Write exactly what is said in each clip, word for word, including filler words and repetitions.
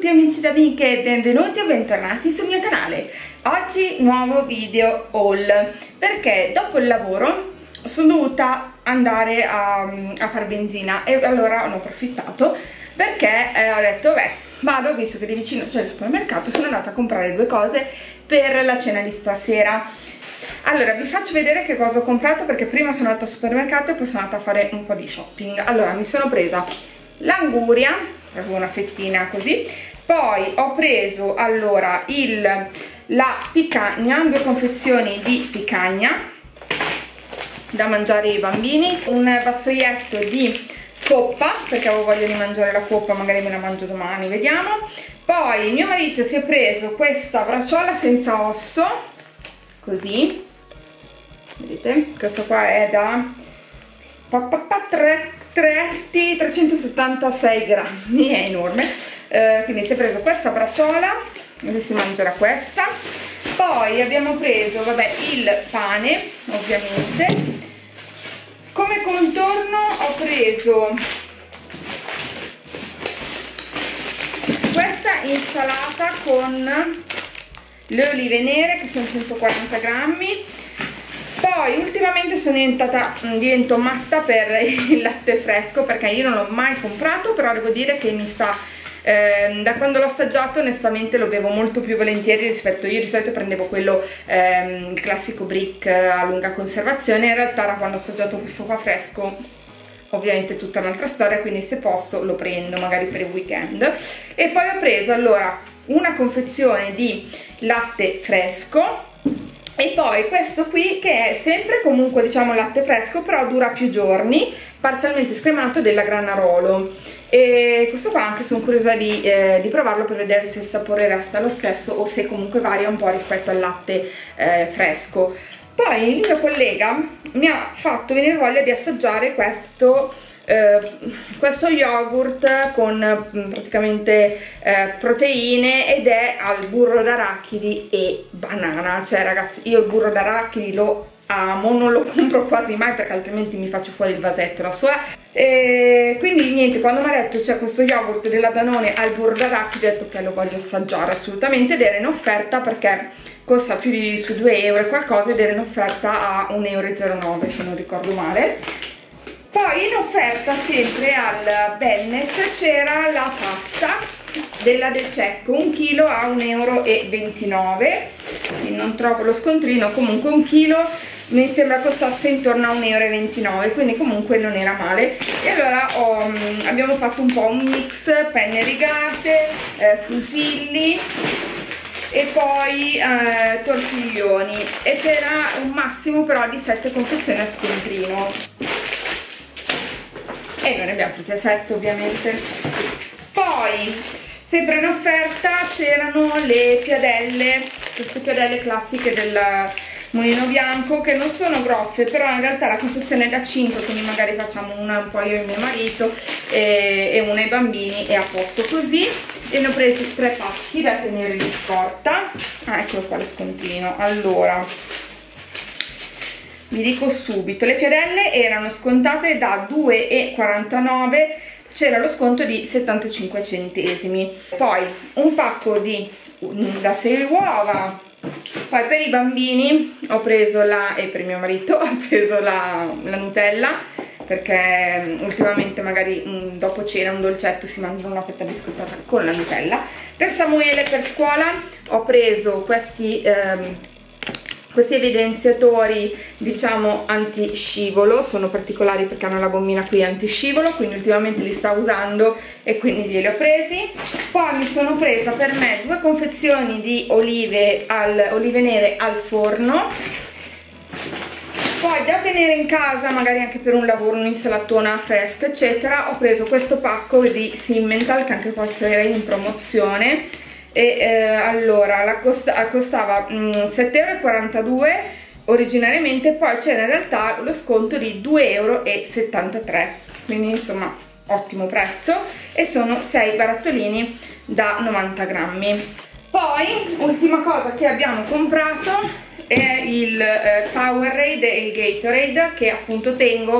tutti amici ed amiche, benvenuti o bentornati sul mio canale. Oggi nuovo video haul, perché dopo il lavoro sono dovuta andare a, a fare benzina e allora ho approfittato perché eh, ho detto beh, vado, visto che di vicino c'è il supermercato, sono andata a comprare due cose per la cena di stasera. Allora vi faccio vedere che cosa ho comprato, perché prima sono andata al supermercato e poi sono andata a fare un po' di shopping. Allora mi sono presa l'anguria, avevo una fettina così, poi ho preso allora il, la picagna, due confezioni di picagna da mangiare ai bambini, un vassoietto di coppa perché avevo voglia di mangiare la coppa, magari me la mangio domani, vediamo. Poi mio marito si è preso questa bracciola senza osso, così, vedete, questo qua è da trecentosettantasei grammi, è enorme, eh, quindi si è preso questa bracciola, lui si mangerà questa. Poi abbiamo preso, vabbè, il pane, ovviamente. Come contorno ho preso questa insalata con le olive nere, che sono centoquaranta grammi. Poi ultimamente sono diventata divento matta per il latte fresco, perché io non l'ho mai comprato, però devo dire che mi sta eh, da quando l'ho assaggiato onestamente lo bevo molto più volentieri rispetto, io di solito prendevo quello ehm, il classico brick a lunga conservazione. In realtà da quando ho assaggiato questo qua fresco ovviamente è tutta un'altra storia, quindi se posso lo prendo magari per il weekend. E poi ho preso allora una confezione di latte fresco e poi questo qui che è sempre comunque diciamo latte fresco, però dura più giorni, parzialmente scremato, della Granarolo. E questo qua anche sono curiosa di, eh, di provarlo per vedere se il sapore resta lo stesso o se comunque varia un po' rispetto al latte eh, fresco. Poi il mio collega mi ha fatto venire voglia di assaggiare questo Uh, questo yogurt con uh, praticamente uh, proteine, ed è al burro d'arachidi e banana. Cioè ragazzi, io il burro d'arachidi lo amo, non lo compro quasi mai perché altrimenti mi faccio fuori il vasetto da sola. E quindi niente, quando mi ha detto c'è questo yogurt della Danone al burro d'arachidi, ho detto che lo voglio assaggiare assolutamente, ed era in offerta perché costa più di su due euro e qualcosa, ed era in offerta a un euro e zero nove se non ricordo male. Poi in offerta sempre al Bennet c'era la pasta della De Cecco, un chilo a un euro e ventinove, non trovo lo scontrino, comunque un chilo mi sembra costasse intorno a un euro e ventinove, quindi comunque non era male. E allora ho, abbiamo fatto un po' un mix, penne rigate, eh, fusilli e poi eh, tortiglioni, e c'era un massimo però di sette confezioni a scontrino e noi ne abbiamo prese sette ovviamente. Poi sempre in offerta c'erano le piadelle, queste piadelle classiche del Mulino Bianco, che non sono grosse, però in realtà la confezione è da cinque, quindi magari facciamo una un po' io e mio marito e, e una ai bambini e a posto così. E ne ho presi tre pacchi da tenere in scorta. Ah, eccolo qua lo scontrino. Allora vi dico subito, le piadelle erano scontate da due e quarantanove, c'era lo sconto di settantacinque centesimi. Poi un pacco di da sei uova. Poi per i bambini ho preso la, e per mio marito ho preso la, la Nutella, perché ultimamente magari mh, dopo cena un dolcetto si mangia una fetta biscottata con la Nutella. Per Samuele per scuola ho preso questi ehm, questi evidenziatori diciamo anti-scivolo, sono particolari perché hanno la gommina qui anti-scivolo, quindi ultimamente li sta usando e quindi glieli ho presi. Poi mi sono presa per me due confezioni di olive, al, olive nere al forno. Poi da tenere in casa magari anche per un lavoro, un'insalatona fresca eccetera, ho preso questo pacco di Simmental, che anche qua era in promozione. E eh, allora la costa, costava mm, sette e quarantadue euro originariamente, poi c'era in realtà lo sconto di due e settantatré euro, quindi insomma ottimo prezzo, e sono sei barattolini da novanta grammi. Poi ultima cosa che abbiamo comprato è il eh, Powerade e il Gatorade, che appunto tengo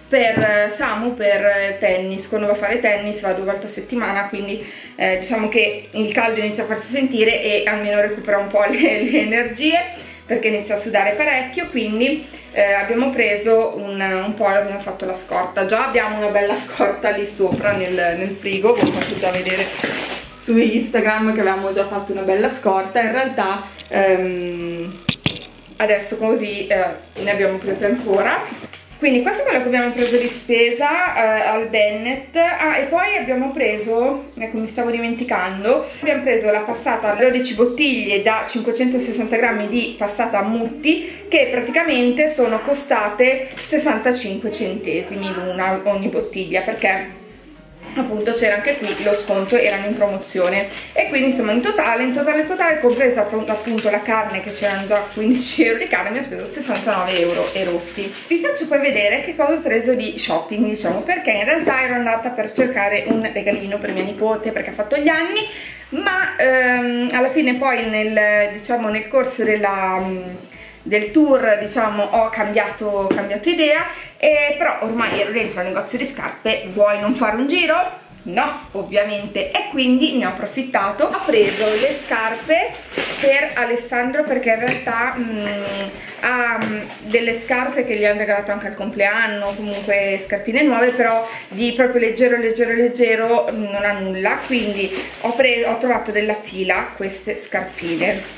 per Samu per tennis. Quando va a fare tennis va due volte a settimana, quindi eh, diciamo che il caldo inizia a farsi sentire e almeno recupera un po' le, le energie, perché inizia a sudare parecchio. Quindi eh, abbiamo preso un, un po', abbiamo fatto la scorta. Già abbiamo una bella scorta lì sopra nel, nel frigo, vi ho fatto già vedere su Instagram che avevamo già fatto una bella scorta. In realtà ehm, adesso così eh, ne abbiamo prese ancora. Quindi questo è quello che abbiamo preso di spesa eh, al Bennett. Ah, e poi abbiamo preso, ecco mi stavo dimenticando, abbiamo preso la passata dodici bottiglie da cinquecentosessanta grammi di passata Mutti, che praticamente sono costate sessantacinque centesimi l'una ogni bottiglia, perché appunto c'era anche qui lo sconto, erano in promozione. E quindi insomma in totale, in totale totale, compresa appunto la carne, che c'erano già quindici euro di carne, mi ho speso sessantanove euro e rotti. Vi faccio poi vedere che cosa ho preso di shopping, diciamo, perché in realtà ero andata per cercare un regalino per mia nipote, perché ha fatto gli anni, ma ehm, alla fine poi nel, diciamo, nel corso della... del tour, diciamo, ho cambiato, cambiato idea, e però ormai ero dentro al negozio di scarpe, vuoi non fare un giro? No, ovviamente, e quindi ne ho approfittato. Ho preso le scarpe per Alessandro, perché in realtà mh, ha mh, delle scarpe che gli hanno regalato anche al compleanno, comunque scarpine nuove, però di proprio leggero leggero leggero mh, non ha nulla. Quindi ho, preso, ho trovato della Fila queste scarpine.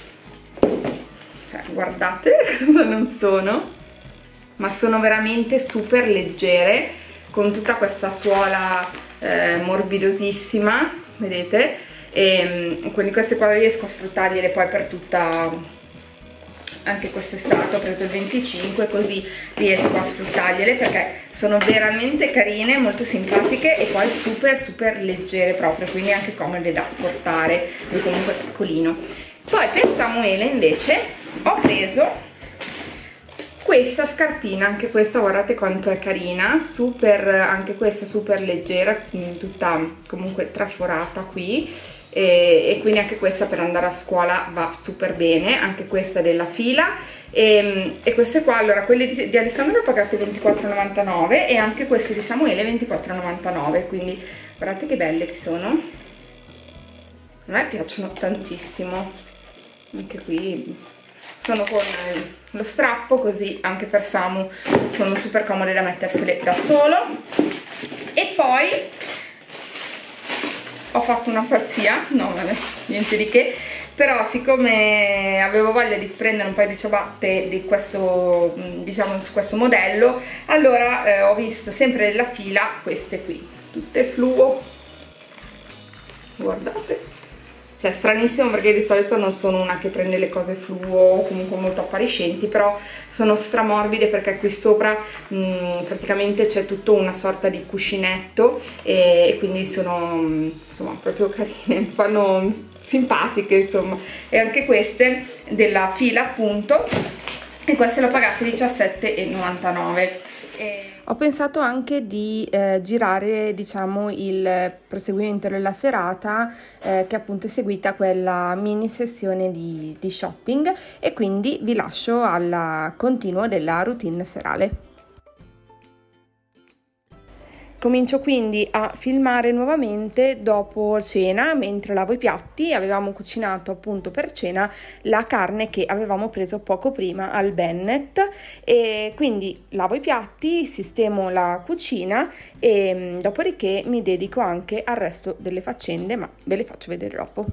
Guardate cosa non sono, ma sono veramente super leggere, con tutta questa suola eh, morbidosissima, vedete? E quindi queste qua riesco a sfruttargliele poi per tutta, anche quest'estate ho preso il venticinque, così riesco a sfruttargliele, perché sono veramente carine, molto simpatiche e poi super super leggere proprio, quindi anche comode da portare, e comunque piccolino. Poi per Samuele invece ho preso questa scarpina, anche questa guardate quanto è carina, super, anche questa super leggera, tutta comunque traforata qui, e, e quindi anche questa per andare a scuola va super bene. Anche questa della Fila, e, e queste qua, allora quelle di, di Alessandro le ho pagate ventiquattro e novantanove e anche queste di Samuele ventiquattro e novantanove, quindi guardate che belle che sono, a me piacciono tantissimo. Anche qui sono con lo strappo, così anche per Samu sono super comode da mettersele da solo. E poi ho fatto una pazzia, no vabbè, niente di che, però siccome avevo voglia di prendere un paio di ciabatte di questo, diciamo, su questo modello, allora eh, ho visto sempre della Fila queste qui, tutte fluo, guardate. Cioè, è stranissimo, perché di solito non sono una che prende le cose fluo o comunque molto appariscenti, però sono stramorbide, perché qui sopra mh, praticamente c'è tutto una sorta di cuscinetto, e, e quindi sono insomma proprio carine, fanno simpatiche insomma. E anche queste della Fila appunto, e queste le ho pagate diciassette e novantanove. E... ho pensato anche di eh, girare, diciamo, il proseguimento della serata eh, che appunto è seguita quella mini sessione di, di shopping, e quindi vi lascio al continuo della routine serale. Comincio quindi a filmare nuovamente dopo cena, mentre lavo i piatti. Avevamo cucinato appunto per cena la carne che avevamo preso poco prima al Bennett, e quindi lavo i piatti, sistemo la cucina e dopodiché mi dedico anche al resto delle faccende, ma ve le faccio vedere dopo.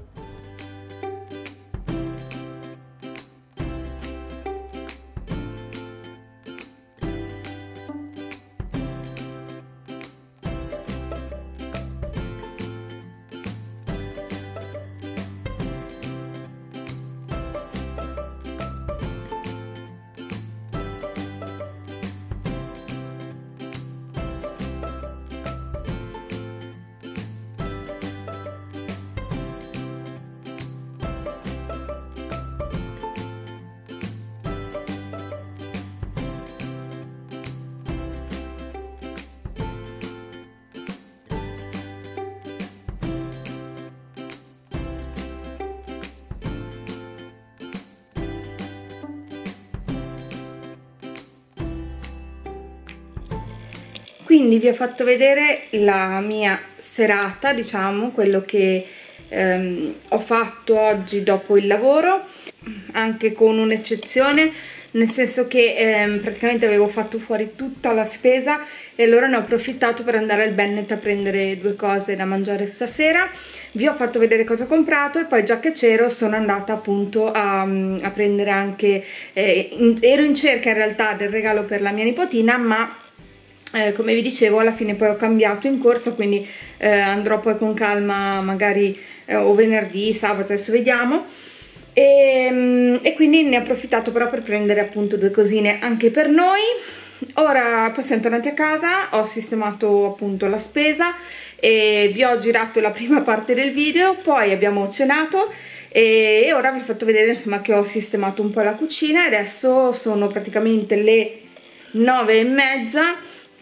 quindi vi ho fatto vedere la mia serata, diciamo, quello che ehm, ho fatto oggi dopo il lavoro, anche con un'eccezione, nel senso che ehm, praticamente avevo fatto fuori tutta la spesa e allora ne ho approfittato per andare al Bennet a prendere due cose da mangiare stasera. Vi ho fatto vedere cosa ho comprato e poi, già che c'ero, sono andata appunto a, a prendere anche, eh, in, ero in cerca in realtà del regalo per la mia nipotina, ma eh, come vi dicevo alla fine poi ho cambiato in corsa, quindi eh, andrò poi con calma magari eh, o venerdì, sabato, adesso vediamo. E, e quindi ne ho approfittato però per prendere appunto due cosine anche per noi. Ora poi siamo tornati a casa, ho sistemato appunto la spesa e vi ho girato la prima parte del video, poi abbiamo cenato e, e ora vi ho fatto vedere insomma che ho sistemato un po' la cucina. E adesso sono praticamente le nove e mezza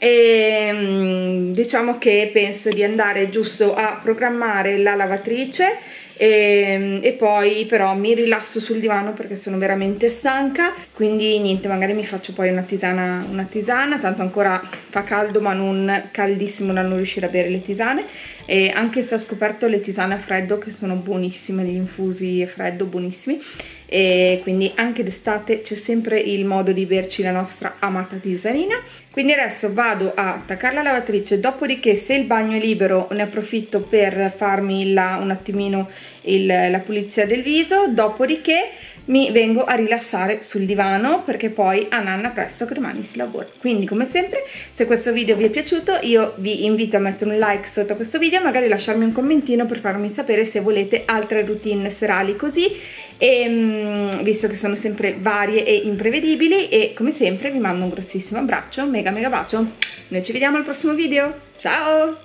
e diciamo che penso di andare giusto a programmare la lavatrice e, e poi però mi rilasso sul divano perché sono veramente stanca, quindi niente, magari mi faccio poi una tisana, una tisana, tanto ancora fa caldo ma non caldissimo da non riuscire a bere le tisane. E anche se ho scoperto le tisane a freddo che sono buonissime, gli infusi a freddo buonissimi, e quindi anche d'estate c'è sempre il modo di berci la nostra amata tisanina. Quindi adesso vado a attaccare la lavatrice, dopodiché se il bagno è libero ne approfitto per farmi la, un attimino il, la pulizia del viso, dopodiché mi vengo a rilassare sul divano perché poi a nanna presto che domani si lavora. Quindi come sempre, se questo video vi è piaciuto io vi invito a mettere un like sotto questo video, magari lasciarmi un commentino per farmi sapere se volete altre routine serali così, e, mh, visto che sono sempre varie e imprevedibili. E come sempre vi mando un grossissimo abbraccio, mega mega bacio, noi ci vediamo al prossimo video, ciao!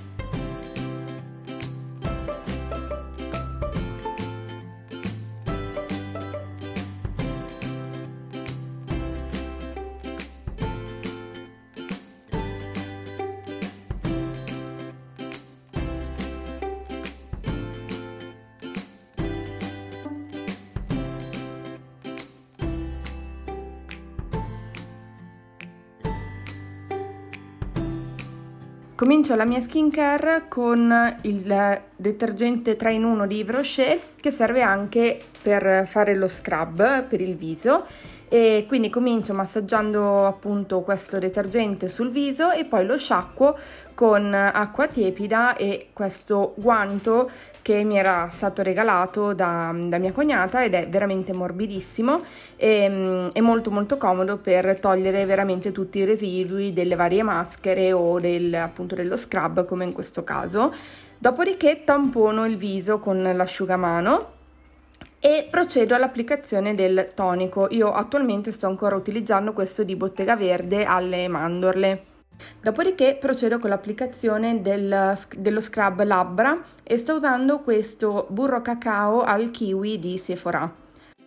Comincio la mia skincare con il detergente tre in uno di Yves Rocher, che serve anche per fare lo scrub per il viso, e quindi comincio massaggiando appunto questo detergente sul viso e poi lo sciacquo con acqua tiepida e questo guanto che mi era stato regalato da, da mia cognata ed è veramente morbidissimo e è molto molto comodo per togliere veramente tutti i residui delle varie maschere o del, appunto dello scrub, come in questo caso. Dopodiché tampono il viso con l'asciugamano e procedo all'applicazione del tonico. Io attualmente sto ancora utilizzando questo di Bottega Verde alle mandorle. Dopodiché procedo con l'applicazione del, dello scrub labbra e sto usando questo burro cacao al kiwi di Sephora.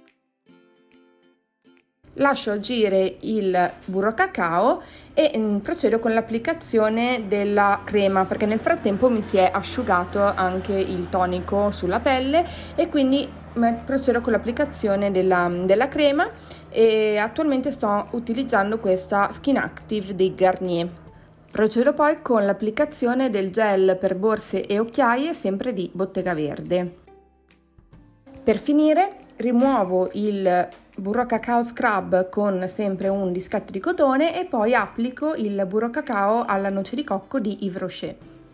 Lascio agire il burro cacao e mh, procedo con l'applicazione della crema, perché nel frattempo mi si è asciugato anche il tonico sulla pelle e quindi mh, procedo con l'applicazione della, della crema e attualmente sto utilizzando questa Skin Active di Garnier. Procedo poi con l'applicazione del gel per borse e occhiaie, sempre di Bottega Verde. Per finire rimuovo il burro cacao scrub con sempre un dischetto di cotone e poi applico il burro cacao alla noce di cocco di Yves Rocher.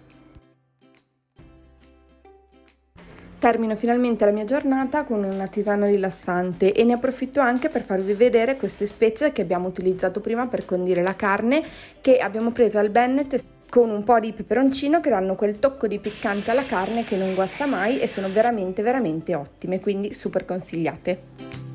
Termino finalmente la mia giornata con una tisana rilassante e ne approfitto anche per farvi vedere queste spezie che abbiamo utilizzato prima per condire la carne, che abbiamo preso al Bennet con un po' di peperoncino, che danno quel tocco di piccante alla carne che non guasta mai e sono veramente veramente ottime, quindi super consigliate.